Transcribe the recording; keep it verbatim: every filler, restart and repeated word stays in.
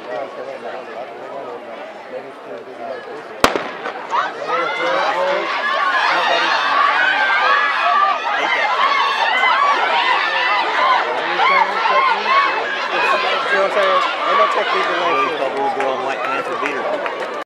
You know what I'm saying? Ain't no technique in that. Blue Black Panther beater.